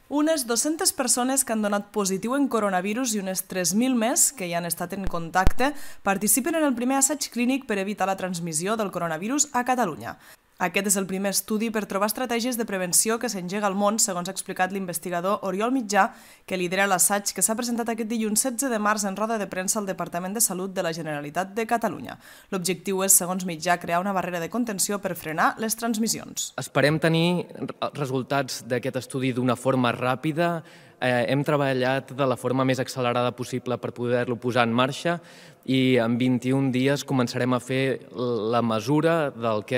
Unes 200 persones que han donat positiu en coronavirus i unes 3.000 més que hi han estat en contacte participen en el primer assaig clínic per evitar la transmissió del coronavirus a Catalunya. Aquest és el primer estudi per trobar estratègies de prevenció que s'engega al món, segons ha explicat l'investigador Oriol Mitjà, que lidera l'assaig que s'ha presentat aquest dilluns 16 de març en roda de premsa al Departament de Salut de la Generalitat de Catalunya. L'objectiu és, segons Mitjà, crear una barrera de contenció per frenar les transmissions. Esperem tenir resultats d'aquest estudi d'una forma ràpida. Hem treballat de la forma més accelerada possible per poder-lo posar en marxa i en 21 dies començarem a fer la mesura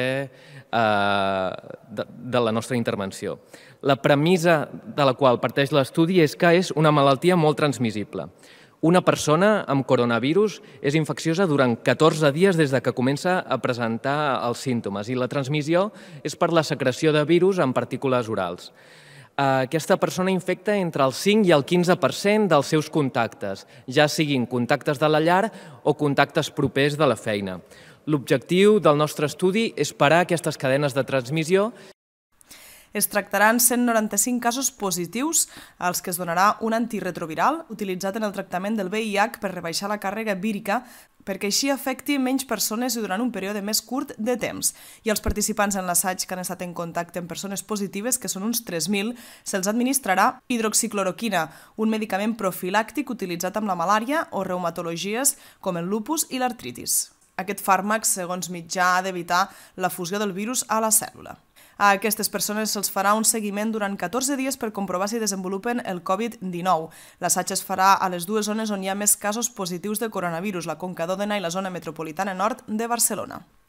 de la nostra intervenció. La premissa de la qual parteix l'estudi és que és una malaltia molt transmissible. Una persona amb coronavirus és infecciosa durant 14 dies des que comença a presentar els símptomes i la transmissió és per la secreció de virus en partícules orals. Aquesta persona infecta entre el 5 i el 15% dels seus contactes, ja siguin contactes de la llar o contactes propers de la feina. L'objectiu del nostre estudi és parar aquestes cadenes de transmissió. Es tractaran 195 casos positius als que es donarà un antiretroviral utilitzat en el tractament del VIH per rebaixar la càrrega vírica perquè així afecti menys persones i durant un període més curt de temps. I als participants en l'assaig que han estat en contacte amb persones positives, que són uns 3.000, se'ls administrarà hidroxicloroquina, un medicament profilàctic utilitzat amb la malària o reumatologies com el lupus i l'artritis. Aquest fàrmac, segons Mitjà, ha d'evitar la fusió del virus a la cèl·lula. A aquestes persones se'ls farà un seguiment durant 14 dies per comprovar si desenvolupen el Covid-19. L'assaig es farà a les dues zones on hi ha més casos positius de coronavirus, la Conca d'Òdena i la zona metropolitana nord de Barcelona.